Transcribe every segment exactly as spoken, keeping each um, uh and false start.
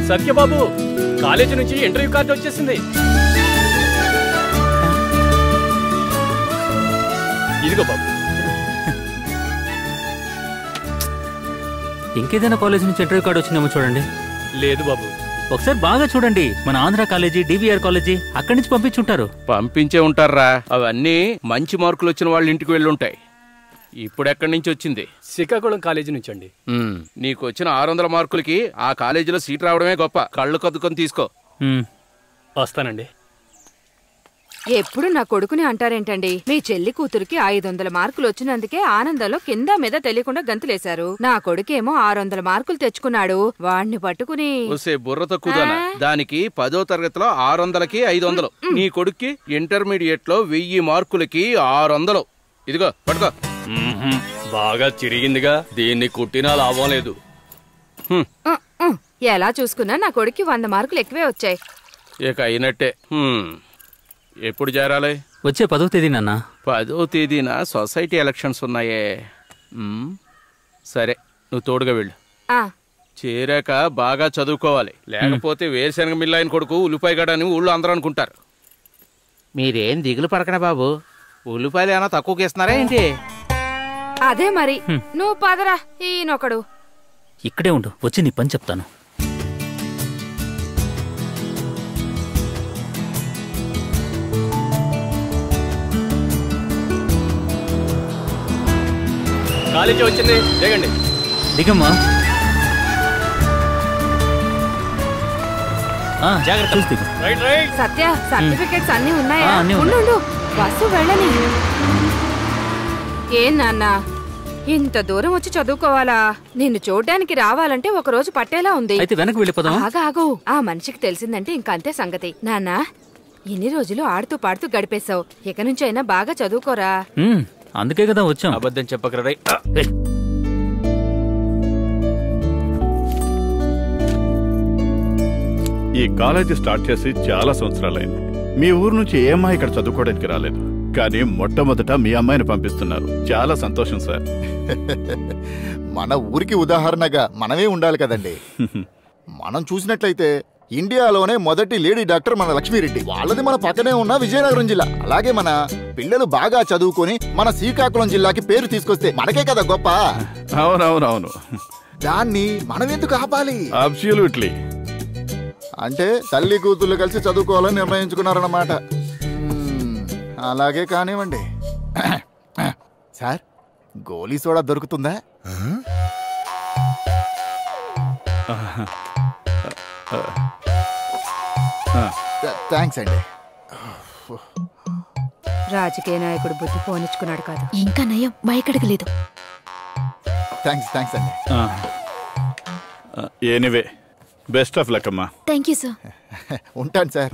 Satyababu college నుంచి interview card వచ్చేసింది. ఇదిగో బాబు. ఇంకేదైనా కాలేజీ నుంచి ఇంటర్వ్యూ కార్డు వచ్చిందేమో చూడండి. లేదు బాబు. ఒకసారి బాగా చూడండి. మన ఆంధ్ర కాలేజీ, డివిఆర్ కాలేజీ అక్కడి నుంచి పంపించుంటారు. పంపించే ఉంటారా? అవన్నీ మంచి మార్కులు వచ్చిన వాళ్ళ ఇంటికి వెళ్ళి ఉంటాయి. ఇప్పుడు ఎక్కడి నుంచి వచ్చింది? శ్రీకాకుళం కాలేజీ నుంచి అండి. నీకు వచ్చిన ఆరు వందల మార్కులకి ఆ కాలేజీలో సీట్ రావడమే గొప్ప. కళ్ళు కద్దుకొని తీసుకో. వస్తానండి. ఎప్పుడు నా కొడుకుని అంటారేంటండి? మీ చెల్లి కూతురికి ఐదు వందల మార్కులు వచ్చినందుకే ఆనందంలో కింద మీద తెలియకుండా గంతులేశారు. నా కొడుకేమో ఆరు వందల మార్కులు తెచ్చుకున్నాడు. వాణ్ణి పట్టుకుని బుర్ర తక్కువదానా? దానికి పదో తరగతిలో ఆరు వందలకి ఐదు వందలు. నీ కొడుక్కి ఇంటర్మీడియట్ లో వెయ్యి మార్కులకి ఆరు వందలు. ఇదిగో పట్టుకో. బాగా చిరిగిందిగా, దీన్ని కుట్టినా లాభం లేదు. ఎలా చూసుకున్నా నా కొడుక్కి వంద మార్కులు ఎక్కువే వచ్చాయి. ఇక అయినట్టే. ఎప్పుడు చేరాలి? వచ్చే పదో తేదీ నాన్న. పదో తేదీన సొసైటీ ఎలక్షన్స్ ఉన్నాయే. సరే, నువ్వు తోడుగా వెళ్ళు. చేరాక బాగా చదువుకోవాలి, లేకపోతే వేరుశనగ మిల్లాయన కొడుకు ఉల్లిపాయగాడని ఊళ్ళో అందరూ అనుకుంటారు. మీరేం దిగులు పడకనా బాబు, ఉల్లిపాయలు ఏమైనా తక్కువకి ఇస్తున్నారా ఏంటి? అదే మరి. నువ్వు పదరా. ఈయనొకడు ఇక్కడే ఉండు, వచ్చి నీ పని చెప్తాను. కాలేజీ వచ్చింది, దిగండి. దిగమ్మా. సత్య, సర్టిఫికెట్స్ అన్ని ఉన్నాయా? ఉండు, బస్సు వెళ్ళని. ఏం నాన్న, ఇంత దూరం వచ్చి చదువుకోవాలా? నిన్ను చూడ్డానికి రావాలంటే ఒక రోజు పట్టేలా ఉంది. అయితే వెనక్కి వెళ్ళిపోదాం. ఆగాగు, ఆ మనిషికి తెలిసిందంటే ఇంకంతే సంగతి. నాన్న, ఇన్ని రోజులు ఆడుతూ పాడుతూ గడిపేశావు. ఇక నుంచి అయినా బాగా చదువుకోరా. అందుకే కదా వచ్చాం. అబద్ధం చెప్పకరా. ఈ కాలేజీ స్టార్ట్ చేసి చాలా సంవత్సరాలైంది. మీ ఊరు నుంచి ఏ అమ్మాయి ఇక్కడ చదువుకోవడానికి రాలేదు, కానీ మొట్టమొదట మీ అమ్మాయిని పంపిస్తున్నారు. చాలా సంతోషం సార్. మన ఊరికి ఉదాహరణగా మనమే ఉండాలి కదండి. మనం చూసినట్లయితే ఇండియాలోనే మొదటి లేడీ డాక్టర్ మన లక్ష్మీరెడ్డి. వాళ్ళది మన పక్కనే ఉన్న విజయనగరం జిల్లా. అలాగే మన పిల్లలు బాగా చదువుకొని మన శ్రీకాకుళం జిల్లాకి పేరు తీసుకొస్తే మనకే కదా గొప్ప. అవునవునవును. దాన్ని మనం ఎందుకు ఆపాలి? అబ్సల్యూట్లీ. అంటే తల్లి కూతుళ్ళు కలిసి చదువుకోవాలని నిర్ణయించుకున్నారన్నమాట. అలాగే కానివ్వండి. సార్, గోలీ సోడా దొరుకుతుందా? థ్యాంక్స్ అండి. రాజకీయ నాయకుడు బుద్ధి పోనిచ్చుకున్నాడు కాదు. ఇంకా నయం, మైకడికి లేదు. థ్యాంక్స్ థ్యాంక్స్ అండి. ఎనీవే, బెస్ట్ ఆఫ్ లక్ అమ్మా. Thank you sir. ఉంటాను సార్.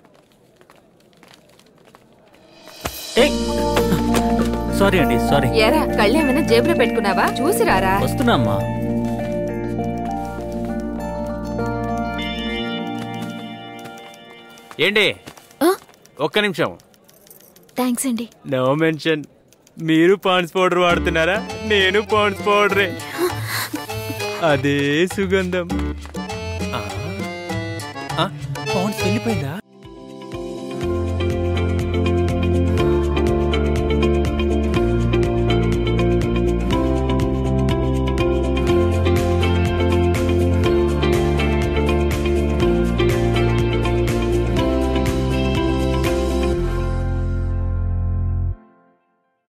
సారీ అండి, సారీ. ఎరా, కళ్ళు ఏమైనా జేబులో పెట్టుకున్నావా? చూసి రారా. వస్తున్నా అమ్మా. ఏంటి, ఒక్క నిమిషం. థ్యాంక్స్ అండి. No mention. మీరు పాండ్స్ పౌడర్ వాడుతున్నారా? నేను పాండ్స్ పౌడరే. అదే సుగంధం. పాండ్స్ వెళ్ళిపోయిందా?